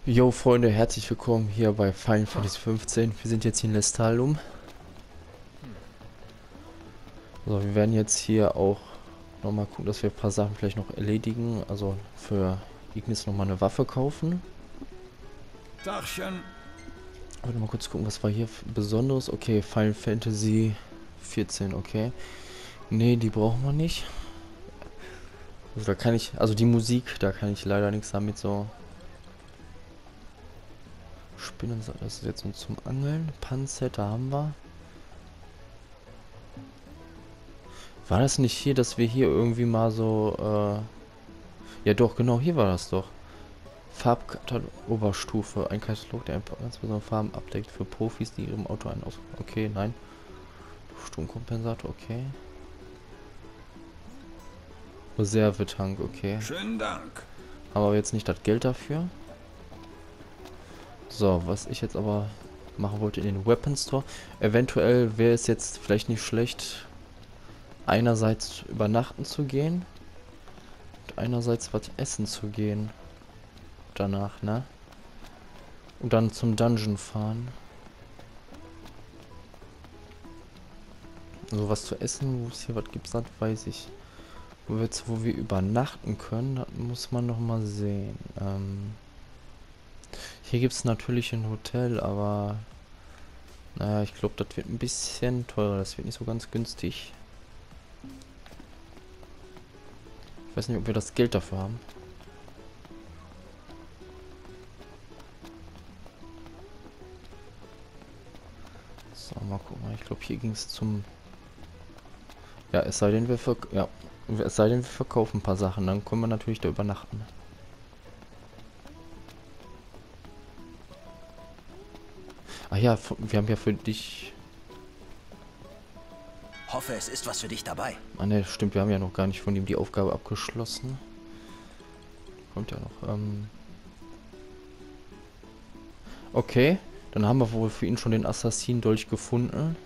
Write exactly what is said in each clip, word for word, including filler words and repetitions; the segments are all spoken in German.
Jo Freunde, herzlich willkommen hier bei Final Fantasy fünfzehn. Wir sind jetzt hier in Lestalum. So, wir werden jetzt hier auch nochmal gucken, dass wir ein paar Sachen vielleicht noch erledigen. Also für Ignis nochmal eine Waffe kaufen. Dachchen. Aber noch mal kurz gucken, was war hier Besonderes. Okay, Final Fantasy vierzehn, okay. Nee, die brauchen wir nicht. Also da kann ich, also die Musik, da kann ich leider nichts damit so. Spinnen, das ist jetzt nur zum Angeln. Panzer, da haben wir. War das nicht hier, dass wir hier irgendwie mal so, äh ja doch, genau, hier war das doch. Farbkatalog Oberstufe, ein Katalog, der ein paar ganz besondere Farben abdeckt für Profis, die ihrem Auto einen aus... Okay, nein. Stromkompensator, okay. Reservetank, okay. Schönen Dank. Aber jetzt nicht das Geld dafür. So, was ich jetzt aber machen wollte in den Weapon Store. Eventuell wäre es jetzt vielleicht nicht schlecht, einerseits übernachten zu gehen und einerseits was essen zu gehen. Danach, ne? Und dann zum Dungeon fahren. So, was zu essen, wo es hier was gibt, das weiß ich. Wo wir jetzt, wo wir übernachten können, das muss man noch mal sehen. Ähm, hier gibt es natürlich ein Hotel, aber naja, ich glaube, das wird ein bisschen teurer. Das wird nicht so ganz günstig. Ich weiß nicht, ob wir das Geld dafür haben. So, mal gucken. Ich glaube, hier ging es zum... Ja, es sei denn, wir verk ja, es sei denn, wir verkaufen ein paar Sachen. Dann können wir natürlich da übernachten. Ach ja, wir haben ja für dich... Hoffe, es ist was für dich dabei. Ah ne, stimmt, wir haben ja noch gar nicht von ihm die Aufgabe abgeschlossen. Kommt ja noch. Ähm okay, dann haben wir wohl für ihn schon den Assassin-Dolch gefunden.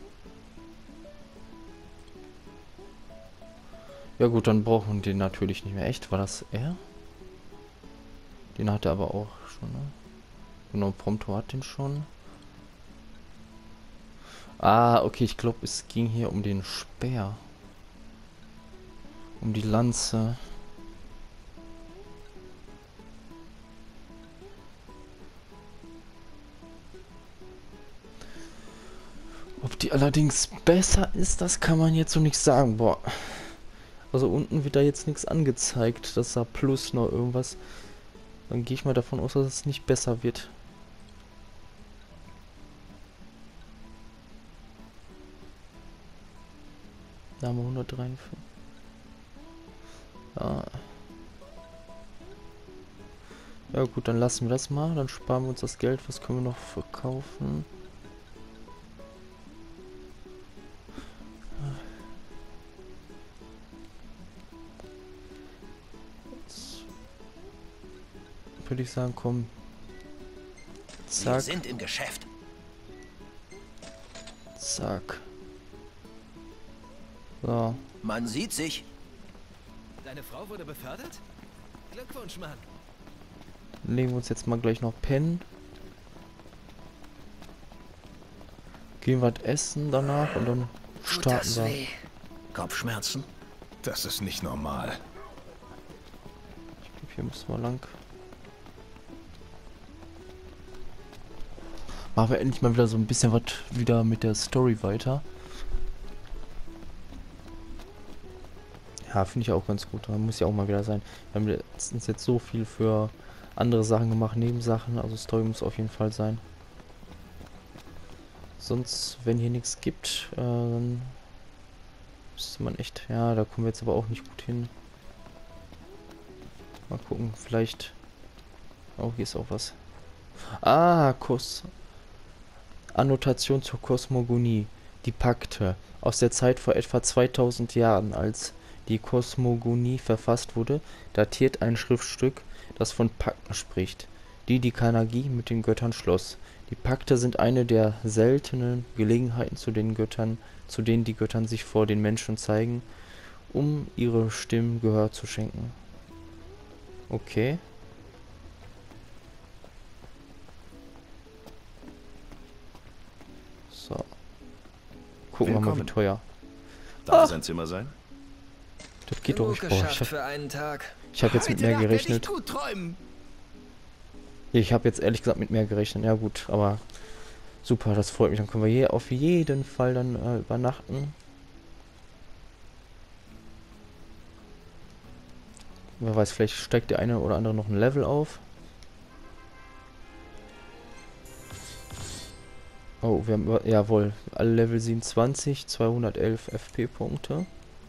Ja gut, dann brauchen wir den natürlich nicht mehr. Echt, war das er? Den hat er aber auch schon, ne? Genau, Prompto hat den schon. Ah, okay, ich glaube, es ging hier um den Speer. Um die Lanze. Ob die allerdings besser ist, das kann man jetzt so nicht sagen. Boah. Also unten wird da jetzt nichts angezeigt, dass da plus noch irgendwas. Dann gehe ich mal davon aus, dass es nicht besser wird. Da haben wir hundertdreiundfünfzig. Ja. Ja gut, dann lassen wir das mal. Dann sparen wir uns das Geld. Was können wir noch verkaufen? Jetzt würde ich sagen, komm. Zack. Wir sind im Geschäft. Zack. So. Man sieht sich. Deine Frau wurde befördert? Glückwunsch, Mann. Legen wir uns jetzt mal gleich noch pennen. Gehen wir was essen danach und dann Tut starten das wir. weh? Kopfschmerzen? Das ist nicht normal. Ich glaube, hier müssen wir lang. Machen wir endlich mal wieder so ein bisschen was wieder mit der Story weiter. Ja, finde ich auch ganz gut. Da muss ja auch mal wieder sein. Wir haben letztens jetzt so viel für andere Sachen gemacht, Nebensachen. Also Story muss auf jeden Fall sein. Sonst, wenn hier nichts gibt, äh, dann müsste man echt... Ja, da kommen wir jetzt aber auch nicht gut hin. Mal gucken, vielleicht... Oh, hier ist auch was. Ah, Kurs. Annotation zur Kosmogonie. Die Pakte. Aus der Zeit vor etwa zweitausend Jahren, als die Kosmogonie verfasst wurde, datiert ein Schriftstück, das von Pakten spricht, die die Kanagi mit den Göttern schloss. Die Pakte sind eine der seltenen Gelegenheiten, zu den Göttern, zu denen die Götter sich vor den Menschen zeigen, um ihre Stimmen Gehör zu schenken. Okay. teuer. Darf Ah. es ein Zimmer sein? Das geht doch Genug nicht. Boah, geschafft ich hab, für einen Tag. ich hab jetzt mit mehr gerechnet. Gut träumen. Ich habe jetzt ehrlich gesagt mit mehr gerechnet. Ja gut, aber super, das freut mich. Dann können wir hier auf jeden Fall dann äh, übernachten. Wer weiß, vielleicht steigt der eine oder andere noch ein Level auf. Oh, wir haben, über- jawohl, alle Level siebenundzwanzig, zweihundertelf F P-Punkte.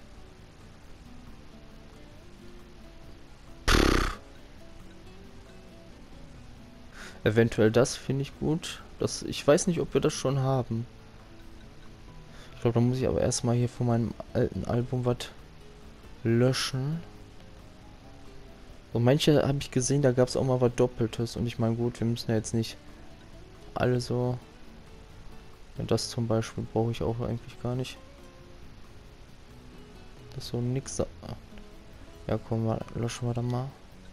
Eventuell das finde ich gut. Das, ich weiß nicht, ob wir das schon haben. Ich glaube, da muss ich aber erstmal hier von meinem alten Album was löschen. Und manche habe ich gesehen, da gab es auch mal was Doppeltes. Und ich meine, gut, wir müssen ja jetzt nicht alle so... Ja, das zum Beispiel brauche ich auch eigentlich gar nicht. Das ist so nix. Da. Ja, komm mal, löschen wir da mal.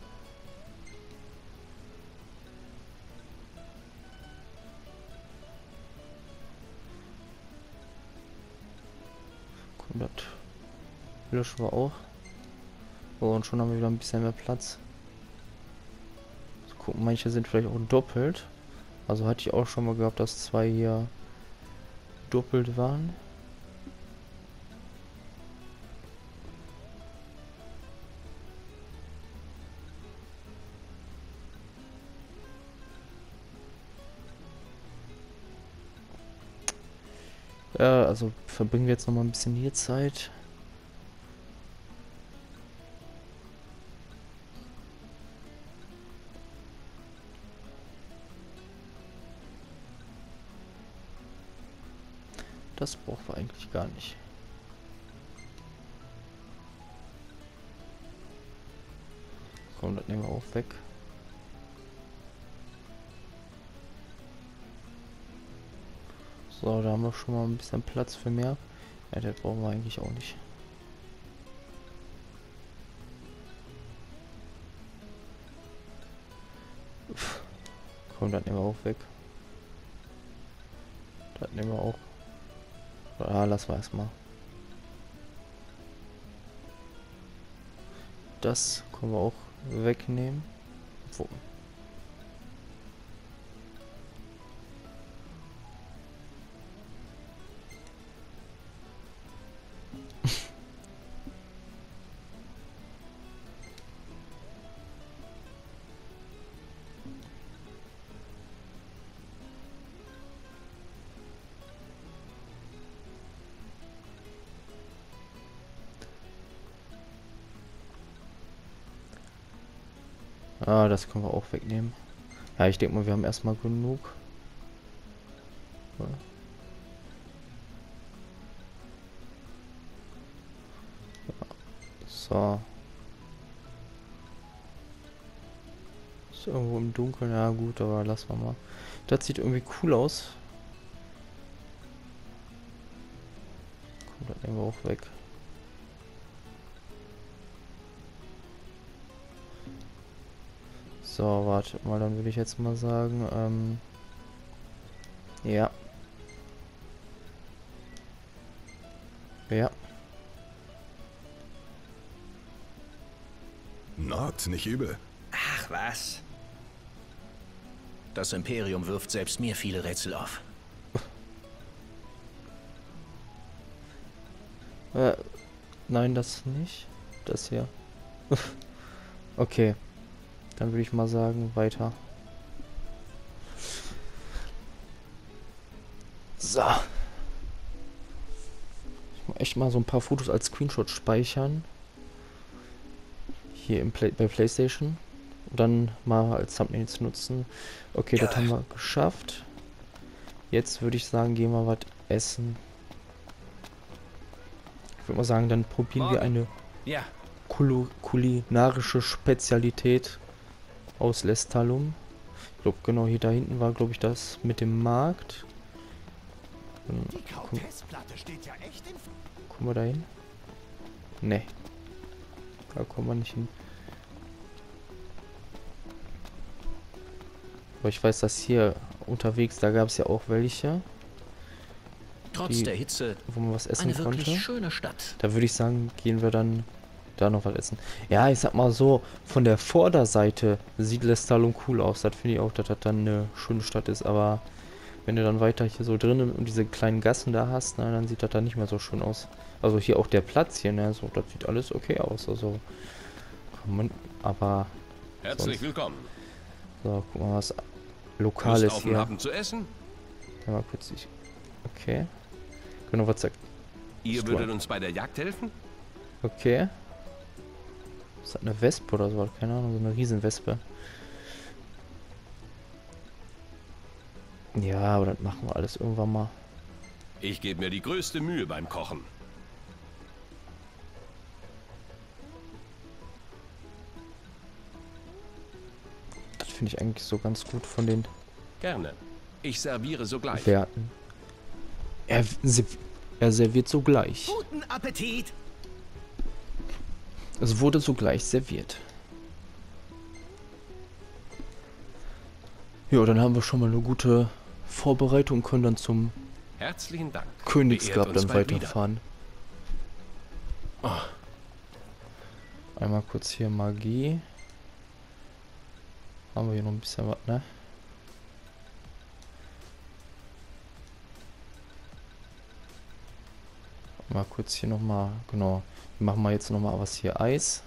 Komm, das löschen wir auch. Oh, und schon haben wir wieder ein bisschen mehr Platz. So, gucken, manche sind vielleicht auch doppelt. Also hatte ich auch schon mal gehabt, dass zwei hier doppelt waren. Ja, also verbringen wir jetzt noch mal ein bisschen hier Zeit. Das brauchen wir eigentlich gar nicht. Komm, das nehmen wir auch weg. So, da haben wir schon mal ein bisschen Platz für mehr. Ja, das brauchen wir eigentlich auch nicht. Uff. Komm, das nehmen wir auch weg. Das nehmen wir auch. Ah, lass mal erstmal. Das können wir auch wegnehmen. Wo? Ah, das können wir auch wegnehmen. Ja, ich denke mal, wir haben erstmal genug. Ja. So. Ist irgendwo im Dunkeln. Ja gut, aber lassen wir mal. Das sieht irgendwie cool aus. Komm, das nehmen wir auch weg. So, warte mal, dann würde ich jetzt mal sagen, ähm, ja. Ja. Nord, nicht übel. Ach was. Das Imperium wirft selbst mir viele Rätsel auf. Äh, nein, das nicht. Das hier. Okay. Dann würde ich mal sagen, weiter. So. Ich muss echt mal so ein paar Fotos als Screenshot speichern. Hier im Play bei PlayStation. Und dann mal als Thumbnails nutzen. Okay, Ja. das haben wir geschafft. Jetzt würde ich sagen, gehen wir was essen. Ich würde mal sagen, dann probieren wir eine Ja. Kulu kulinarische Spezialität aus Lestalum. Ich glaube, genau hier da hinten war, glaube ich, das mit dem Markt. Dann Die Kautessplatte steht ja echt in... kommen wir da hin? Ne. Da kommen wir nicht hin. Aber ich weiß, dass hier unterwegs, da gab es ja auch welche. Trotz die, der Hitze wo man was essen eine wirklich konnte. schöne Stadt. Da würde ich sagen, gehen wir dann da noch was essen. Ja, ich sag mal so, von der Vorderseite sieht Lestalum cool aus. Das finde ich auch, dass das dann eine schöne Stadt ist. Aber wenn du dann weiter hier so drinnen und diese kleinen Gassen da hast, na, dann sieht das da nicht mehr so schön aus. Also hier auch der Platz hier, ne, so, das sieht alles okay aus. Also, kann man, aber Herzlich sonst, willkommen. so, guck mal, was Lust Lokales auf einen hier. Abend zu essen? Ja, mal kurz, ich, okay. Genau, was sagt. Ihr würdet uns bei der Jagd helfen? Okay. Ist das eine Wespe oder so? Keine Ahnung, so eine Riesenwespe. Ja, aber das machen wir alles irgendwann mal. Ich gebe mir die größte Mühe beim Kochen. Das finde ich eigentlich so ganz gut von den Gerne. Ich serviere sogleich. Werten. Er, se- er serviert sogleich. Guten Appetit! Es wurde sogleich serviert. Ja, dann haben wir schon mal eine gute Vorbereitung und können dann zum Herzlichen Dank. Königsgrab Beehrt uns dann bald wieder. weiterfahren. Ah. Einmal kurz hier Magie. Haben wir hier noch ein bisschen was, ne? Mal kurz hier nochmal, genau. Wir machen mal jetzt nochmal was hier Eis.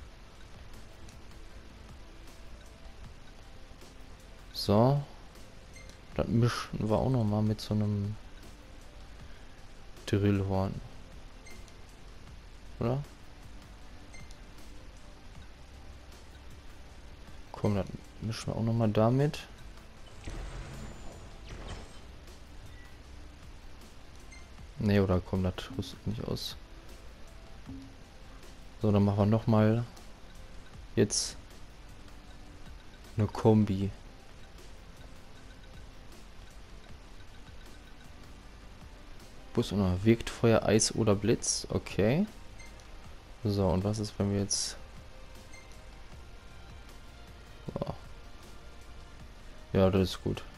So. Das mischen wir auch nochmal mit so einem Drillhorn. Oder? Komm, das mischen wir auch nochmal damit. Ne, oder komm, das rüstet nicht aus. So, dann machen wir nochmal jetzt eine Kombi. Bus oder wirkt Feuer, Eis oder Blitz. Okay. So, und was ist, wenn wir jetzt... So. Ja, das ist gut.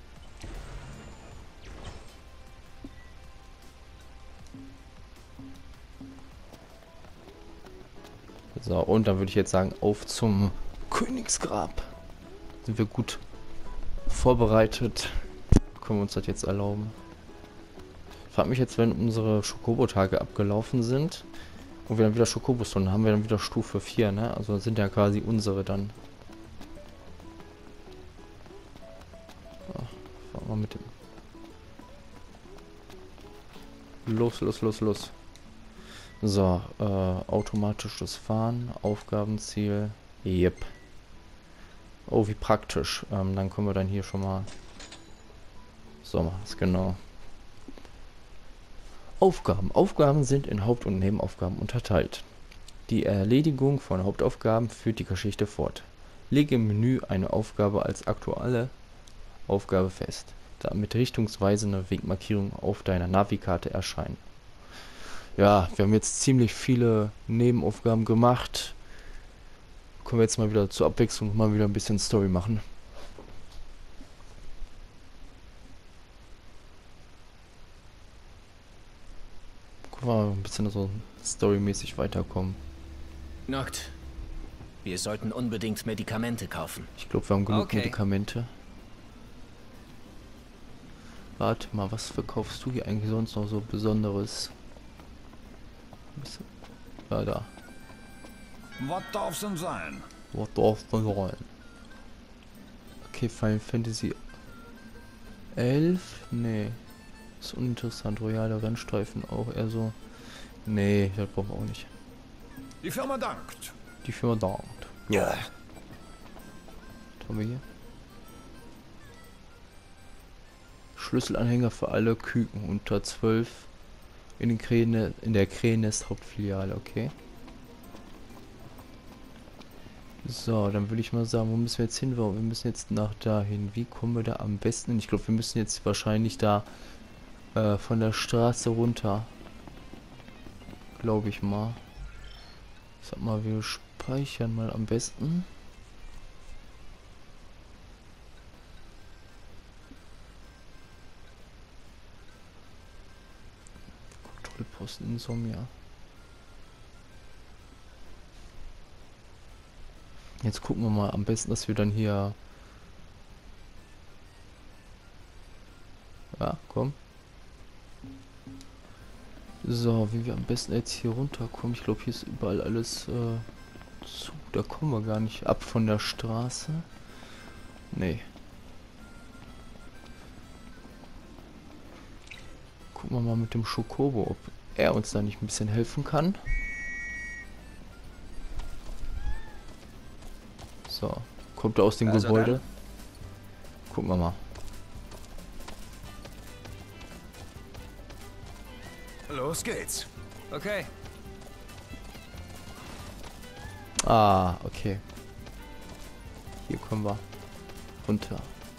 So, und dann würde ich jetzt sagen, auf zum Königsgrab. Sind wir gut vorbereitet. Können wir uns das jetzt erlauben. Frag mich jetzt, wenn unsere Schokobo-Tage abgelaufen sind und wir dann wieder Schokobos haben, haben wir dann wieder Stufe vier, ne? Also sind ja quasi unsere dann. So, fahren wir mit dem. Los, los, los, los. So, äh, automatisches Fahren, Aufgabenziel, yep. Oh, wie praktisch. Ähm, dann können wir dann hier schon mal... So, machen wir es genau. Aufgaben. Aufgaben sind in Haupt- und Nebenaufgaben unterteilt. Die Erledigung von Hauptaufgaben führt die Geschichte fort. Lege im Menü eine Aufgabe als aktuelle Aufgabe fest, damit richtungsweisende Wegmarkierungen auf deiner Navikarte erscheinen. Ja, wir haben jetzt ziemlich viele Nebenaufgaben gemacht. Können wir jetzt mal wieder zur Abwechslung mal wieder ein bisschen Story machen. Gucken wir mal ein bisschen so storymäßig weiterkommen. Noct, wir sollten unbedingt Medikamente kaufen. Ich glaube, wir haben genug Okay. Medikamente. Warte mal, was verkaufst du hier eigentlich sonst noch so Besonderes? Was- Ja, da. Was darf's denn sein? What darf man rein? Okay, Final Fantasy elf? Nee. Ist uninteressant. Royale Rennstreifen auch eher so. Nee, das brauchen wir auch nicht. Die Firma dankt. Die Firma dankt. Ja. Was haben wir hier? Schlüsselanhänger für alle Küken unter zwölf in, den Krähne, in der Krähennest Hauptfiliale, okay. So, dann würde ich mal sagen, wo müssen wir jetzt hin? Wir müssen jetzt nach dahin. Wie kommen wir da am besten hin? Ich glaube, wir müssen jetzt wahrscheinlich da äh, von der Straße runter. Glaube ich mal. Ich sag mal, wir speichern mal am besten. Außenposten Insomnia. Jetzt gucken wir mal am besten, dass wir dann hier... Ja, komm. So, wie wir am besten jetzt hier runterkommen. Ich glaube, hier ist überall alles äh, zu. Da kommen wir gar nicht ab von der Straße. Nee. Gucken wir mal mit dem Chocobo, ob er uns da nicht ein bisschen helfen kann. So, kommt er aus dem Also Gebäude. dann. Gucken wir mal. Los geht's. Okay. Ah, okay. Hier kommen wir runter.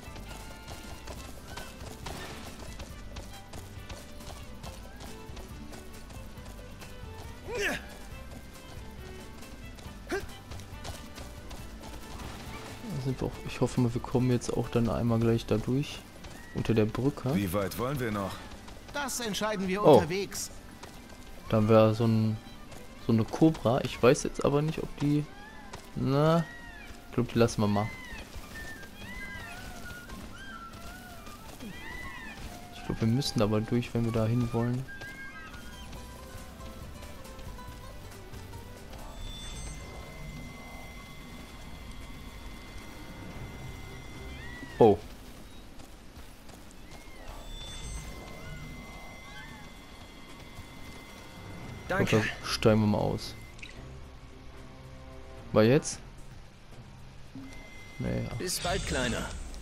Da sind wir auch, ich hoffe mal, wir kommen jetzt auch dann einmal gleich da durch. Unter der Brücke. Wie weit wollen wir noch? Das entscheiden wir Oh. unterwegs. Da haben wir so ein so eine Cobra. Ich weiß jetzt aber nicht, ob die... Na, ich glaube, die lassen wir mal. Ich glaube, wir müssen aber durch, wenn wir da hin wollen. Oh. Danke. Oder steigen wir mal aus. War jetzt? Nee, ja. Bis bald, Kleiner.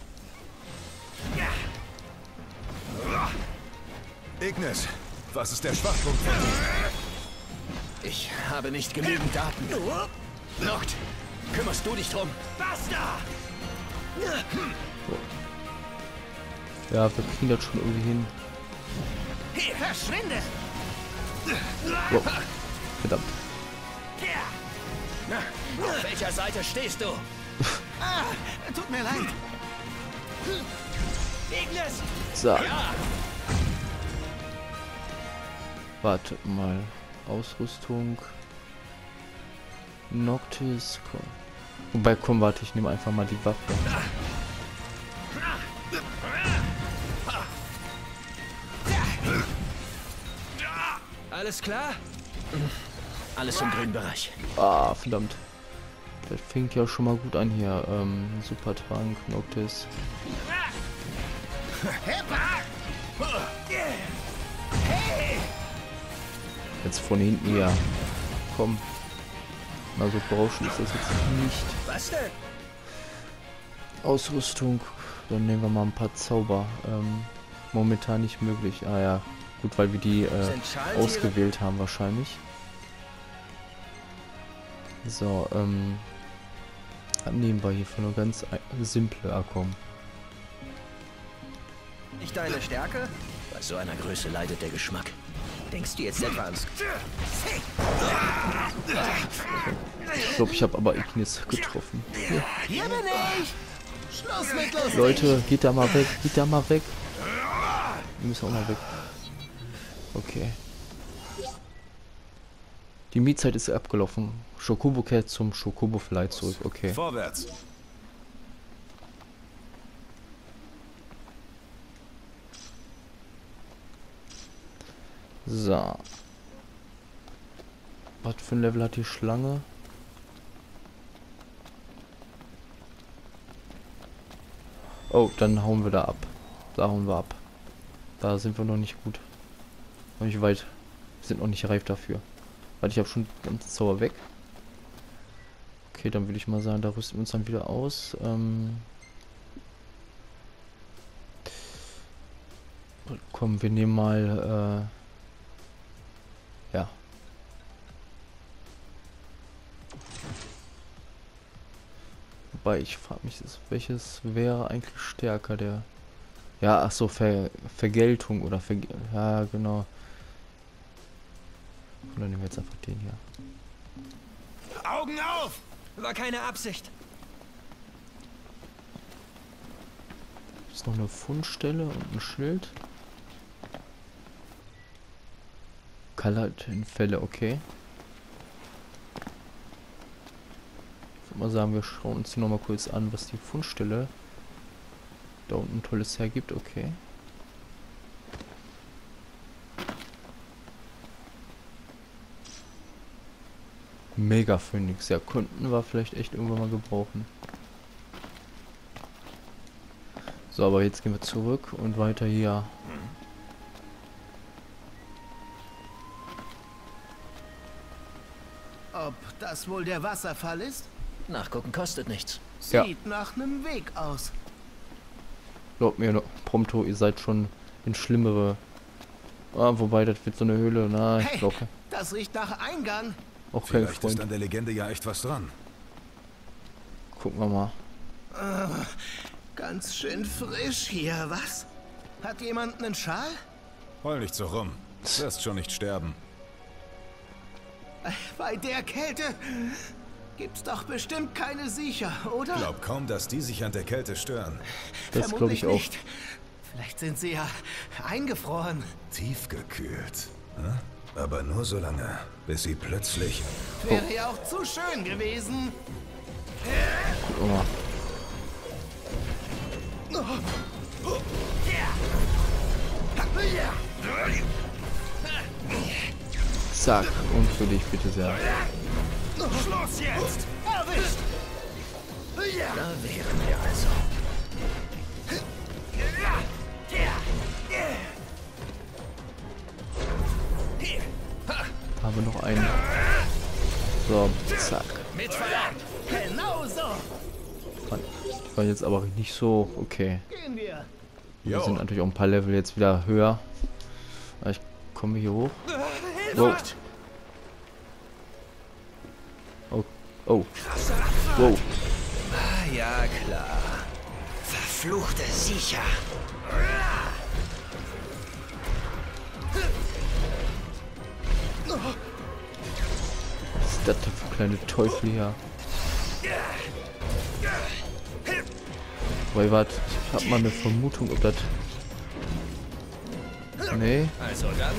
Ignis, was ist der Schwachpunkt von dir? Ich habe nicht genügend Daten. Noct, kümmerst du dich drum? Basta! Ja, wir kriegen das schon irgendwie hin. Hier, verschwinde! Wow. Verdammt. Na, auf welcher Seite stehst du? Ah, tut mir leid. Ignis! So. Ja! Warte mal. Ausrüstung. Noctis. Komm. Wobei, komm, warte, ich nehme einfach mal die Waffe. Alles klar? Alles im grünen Bereich. Ah, verdammt. Das fängt ja schon mal gut an hier. Ähm, Supertrank, Noctis. Jetzt von hinten, ja. Komm. Na, so berauschend ist das jetzt nicht. Was denn? Ausrüstung. Dann nehmen wir mal ein paar Zauber. Ähm, momentan nicht möglich. Ah ja. Gut, weil wir die äh, Sind Schalentiere? ausgewählt haben wahrscheinlich. So, ähm. Was nehmen wir hier für eine ganz ein- simple Akkum? Nicht deine Stärke? Bei so einer Größe leidet der Geschmack. Denkst du jetzt etwa ans... Ich glaube, ich habe aber Ignis getroffen. Hier. Hier bin ich! Schluss mit lustig! Leute, geht da mal weg, geht da mal weg. Wir müssen auch mal weg. Okay. Die Mietzeit ist abgelaufen. Chocobo kehrt zum Chocobo Flight zurück. Okay. Vorwärts. So. Was für ein Level hat die Schlange? Oh, dann hauen wir da ab. Da hauen wir ab. Da sind wir noch nicht gut. Noch nicht weit. Wir sind noch nicht reif dafür. Weil ich habe schon ganz Zauber weg. Okay, dann würde ich mal sagen, da rüsten wir uns dann wieder aus. Ähm Komm, wir nehmen mal... Äh ja. Wobei, ich frage mich, welches wäre eigentlich stärker, der... Ja, ach so, Ver Vergeltung oder Ver ja, genau. Und dann nehmen wir jetzt einfach den hier. Augen auf! War keine Absicht. Ist noch eine Fundstelle und ein Schild. Kaltfälle, okay. Ich würde mal sagen, wir schauen uns hier nochmal kurz an, was die Fundstelle da unten Tolles hergibt, okay. Mega Phoenix, ja, könnten wir vielleicht echt irgendwann mal gebrauchen. So, aber jetzt gehen wir zurück und weiter hier. Ob das wohl der Wasserfall ist? Nachgucken kostet nichts. Sieht Ja. nach einem Weg aus. Glaubt mir, Prompto, ihr seid schon in schlimmere... Ah, wobei, das wird so eine Höhle. Na, ich Hey, glaube das riecht nach Eingang. auch kein Vielleicht ist Freund. an der Legende ja echt was dran. Gucken wir mal. Ganz schön frisch hier, was? Hat jemand einen Schal? Heul nicht so rum. Du wirst schon nicht sterben. Bei der Kälte gibt's doch bestimmt keine Siecher, oder? Glaub kaum, dass die sich an der Kälte stören. Das glaube ich auch. nicht. Vielleicht sind sie ja eingefroren. Tiefgekühlt. Hm? Aber nur so lange, bis sie plötzlich... Wäre ja auch zu schön gewesen. Gucken wir mal. Zack, und für dich bitte sehr. Schluss jetzt! Erwischt! Da wären wir also. Haben wir noch einen. So, zack. Mit Verlag! Genau so! War jetzt aber nicht so okay. Gehen wir! Wir Jo. sind natürlich auch ein paar Level jetzt wieder höher. Ich komme hier hoch. Wow. Oh. Oh. Wow. Ah, ja, klar. Verfluchte Siecher. Was ist das denn für kleine Teufel hier? Wait, warte. Ich hab mal eine Vermutung, ob das... Nee. Also dann,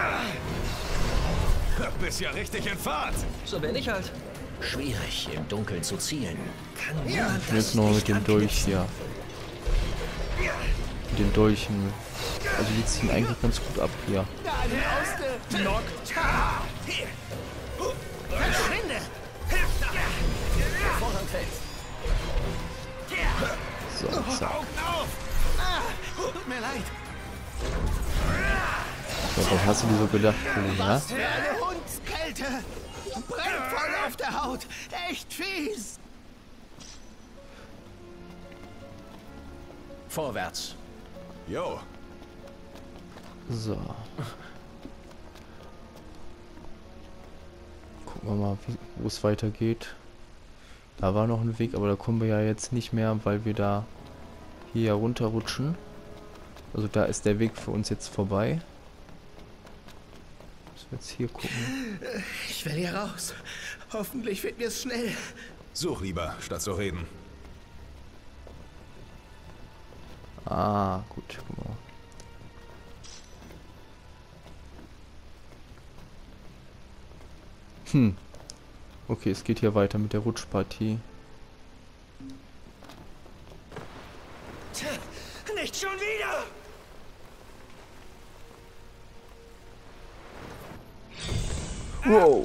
Bist ja richtig in Fahrt. so bin ich halt. Schwierig, im Dunkeln zu zielen. Kann niemand Ich will jetzt noch mit dem Dolch hier. Mit den Dolchen. Also die ziehen eigentlich ganz gut ab hier. Ausgenockt! Verschwinde! Vorhang fällt. So, zack. Tut mir leid. So, was hast du dir so gedacht, Kollege, ja? Für eine Hundskälte! Brennt voll auf der Haut! Echt fies! Vorwärts. Jo. So. Gucken wir mal, wie- wo es weitergeht. Da war noch ein Weg, aber da kommen wir ja jetzt nicht mehr, weil wir da hier runterrutschen. Also da ist der Weg für uns jetzt vorbei. Müssen wir jetzt hier gucken. Ich will hier raus. Hoffentlich wird mir's schnell. Such lieber, statt zu reden. Ah, gut. Guck mal. Hm. Okay, es geht hier weiter mit der Rutschpartie. Nicht schon wieder! Wow.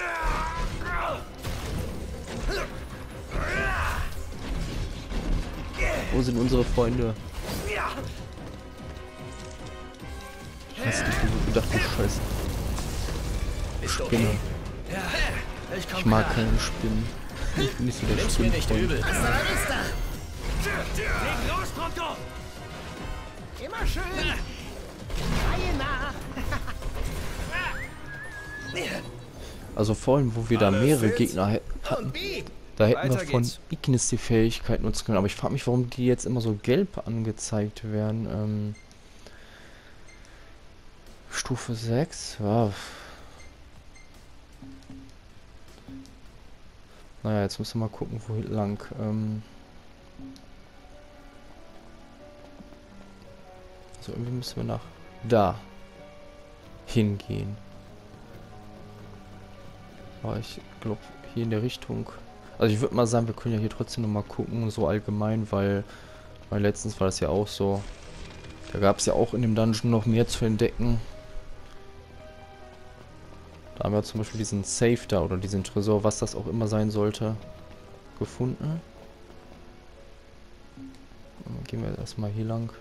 Wo sind unsere Freunde? Hast du dir gedacht, du Scheiße. Bist du Spinne. okay? Ja, ich komm Ich mag klar. keine Spinnen. Ich bin nicht so der Nimm's mir nicht Spinnenfreund. übel. Leg los, Prompto! Immer schön! Reihe nach! Also vor allem, wo wir da Alle mehrere fit? Gegner hä- hatten, Und wie? da hätten wir Weiter von geht's. Ignis die Fähigkeit nutzen können. Aber ich frage mich, warum die jetzt immer so gelb angezeigt werden. Ähm, Stufe sechs? Ja. Naja, jetzt müssen wir mal gucken, wo lang. Ähm, so, irgendwie müssen wir nach da hingehen. Aber ich glaube, hier in der Richtung... Also ich würde mal sagen, wir können ja hier trotzdem noch mal gucken, so allgemein, weil, weil letztens war das ja auch so. Da gab es ja auch in dem Dungeon noch mehr zu entdecken. Da haben wir zum Beispiel diesen Safe da oder diesen Tresor, was das auch immer sein sollte, gefunden. Dann gehen wir erstmal hier lang.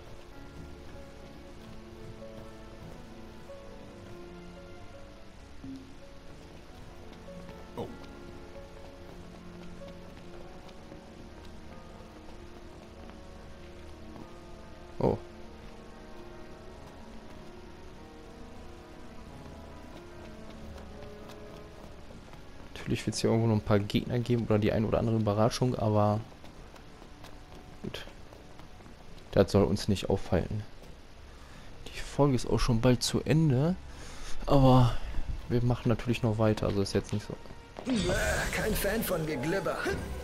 Oh. Natürlich wird es hier irgendwo noch ein paar Gegner geben oder die ein oder andere Überraschung, aber gut. Das soll uns nicht aufhalten. Die Folge ist auch schon bald zu Ende, aber wir machen natürlich noch weiter, also ist jetzt nicht so. Kein Fan von Geglibber.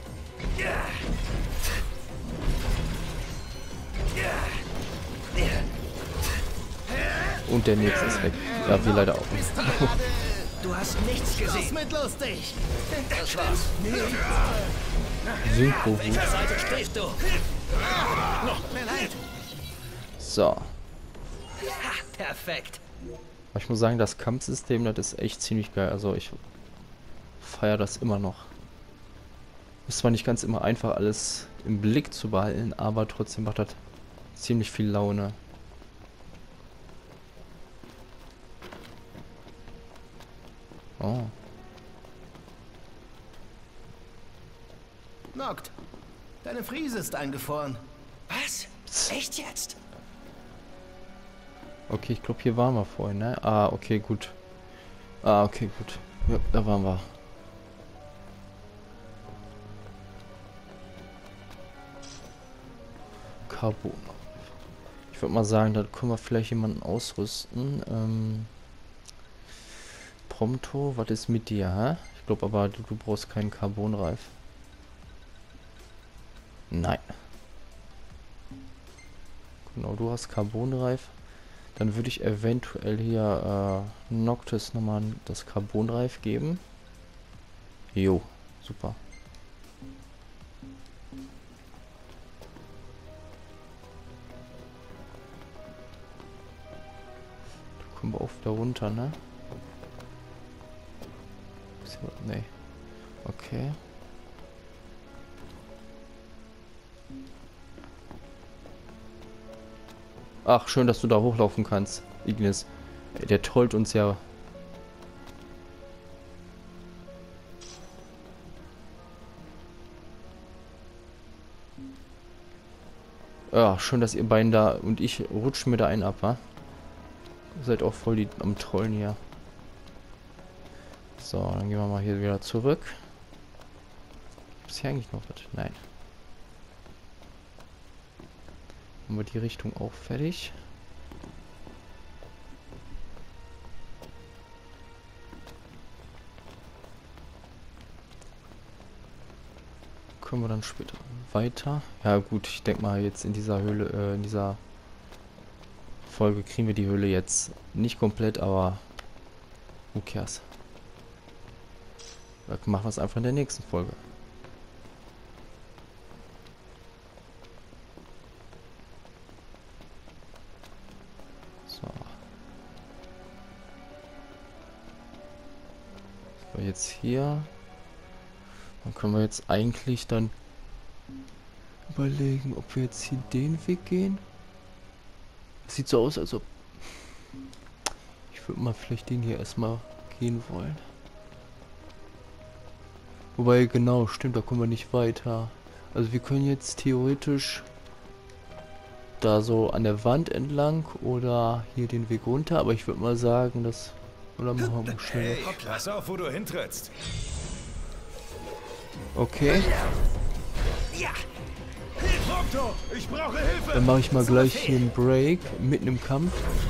Und der nächste ist weg. Ja, wir leider auch nicht. Du hast nichts Schluss gesehen. mit lustig. Das war's. Synchro. Welcher Seite stehst du? Mir leid. So. Ha, perfekt. Aber ich muss sagen, das Kampfsystem, das ist echt ziemlich geil. Also ich feiere das immer noch. Ist zwar nicht ganz immer einfach, alles im Blick zu behalten, aber trotzdem macht das ziemlich viel Laune. Oh. Noct, deine Friese ist eingefroren. Was? Echt jetzt? Okay, ich glaube, hier waren wir vorhin, ne? Ah, okay, gut. Ah, okay, gut. Ja, da waren wir. Carbon. Ich würde mal sagen, da können wir vielleicht jemanden ausrüsten. Ähm, Prompto, was ist mit dir, hä? Ich glaube aber, du, du brauchst keinen Carbonreif. Nein. Genau, du hast Carbonreif. Dann würde ich eventuell hier äh, Noctis nochmal das Carbonreif geben. Jo, super. Da kommen wir auch wieder runter, ne? Nee. Okay. Ach, schön, dass du da hochlaufen kannst, Ignis. Ey, der trollt uns ja. Ja, schön, dass ihr beiden da und ich rutschen mir da einen ab, wa? Ihr seid auch voll die am Trollen hier. So, dann gehen wir mal hier wieder zurück. Ist hier eigentlich noch was? Nein. Haben wir die Richtung auch fertig? Können wir dann später weiter? Ja gut, ich denke mal jetzt in dieser Höhle, äh, in dieser Folge kriegen wir die Höhle jetzt nicht komplett, aber who cares? Dann machen wir es einfach in der nächsten Folge. So. So, jetzt hier. Dann können wir jetzt eigentlich dann überlegen, ob wir jetzt hier den Weg gehen. Das sieht so aus, als ob... Ich würde mal vielleicht den hier erstmal gehen wollen. Wobei, genau, stimmt, da kommen wir nicht weiter. Also wir können jetzt theoretisch da so an der Wand entlang oder hier den Weg runter, aber ich würde mal sagen, dass... Oder machen wir schnell. Hey, pass auf, wo du hintrittst. Okay. Prompto, ich brauche Hilfe. Dann mache ich mal gleich hier einen Break, mitten im Kampf.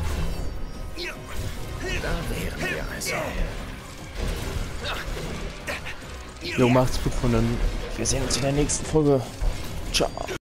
Da wären wir also. Jo, macht's gut von dann. Wir sehen uns in der nächsten Folge. Ciao.